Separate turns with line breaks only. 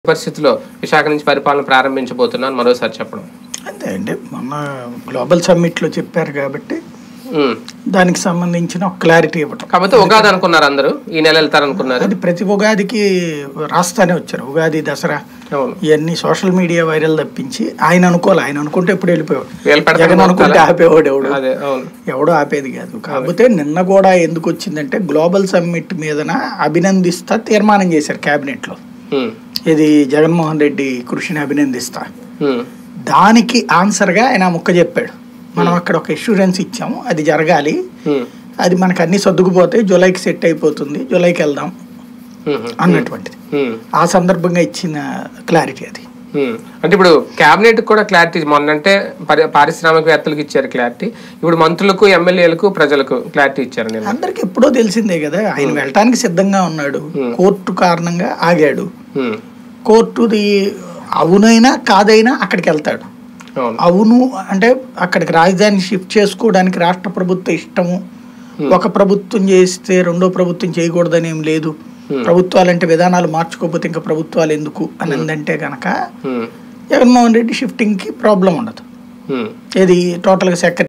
పరిస్థితిలో విశాఖ నుంచి పరిపాలన ప్రారంభించబోతున్నాను మరోసారి చెప్పడం
అంతే అండి. మొన్న గ్లోబల్ సమ్మిట్లో చెప్పారు కాబట్టి దానికి సంబంధించిన క్లారిటీ ఇవ్వటం.
కాకపోతే ఉగాది అనుకున్నారు, అందరూ ఈ నెల వెళ్తారనుకున్నారు.
అది ప్రతి ఉగాదికి రాస్తానే వచ్చారు. ఉగాది, దసరా ఇవన్నీ సోషల్ మీడియా వైరల్ తప్పించి ఆయన అనుకోవాలి. ఆయన అనుకుంటే ఎప్పుడు వెళ్ళిపోయాడు. జగన్ అనుకుంటే ఆపేవాడు ఎవడో ఆపేది కాదు. కాకపోతే నిన్న కూడా ఎందుకు వచ్చిందంటే గ్లోబల్ సమ్మిట్ మీదన అభినందిస్తా తీర్మానం చేశారు కేబినెట్ లో. ఇది జగన్మోహన్ రెడ్డి కృషిని అభినందిస్తా. దానికి ఆన్సర్ గా ఆయన ముక్క చెప్పాడు. మనం అక్కడ ఒక ఇన్సూరెన్స్ ఇచ్చాము, అది జరగాలి, అది మనకు అన్ని సర్దుకుపోతే జూలైకి సెట్ అయిపోతుంది, జూలైకి వెళ్దాం అన్నటువంటిది ఆ సందర్భంగా ఇచ్చిన క్లారిటీ అది.
అంటే ఇప్పుడు కేబినెట్ కూడా క్లారిటీ మొన్నంటే పారిశ్రామికవేత్తలకు ఇచ్చారు క్లారిటీ, ఇప్పుడు మంత్రులకు, ఎమ్మెల్యేలకు, ప్రజలకు క్లారిటీ ఇచ్చారు.
అందరికి ఎప్పుడో తెలిసిందే కదా, ఆయన వెళ్ళటానికి సిద్ధంగా ఉన్నాడు. కోర్టు కారణంగా ఆగాడు. కోర్టుది అవునైనా కాదైనా అక్కడికి వెళ్తాడు. అవును అంటే అక్కడికి రాజధాని షిఫ్ట్ చేసుకోవడానికి రాష్ట్ర ప్రభుత్వ ఇష్టము, ఒక ప్రభుత్వం చేస్తే రెండో ప్రభుత్వం చేయకూడదని ఏం లేదు, ప్రభుత్వాలంటే విధానాలు మార్చుకోకపోతే ఇంకా ప్రభుత్వాలు ఎందుకు అని అందంటే కనుక జగన్మోహన్ రెడ్డి షిఫ్టింగ్ కి ప్రాబ్లం ఉండదు. ఇది టోటల్ గా సెక్రటరీ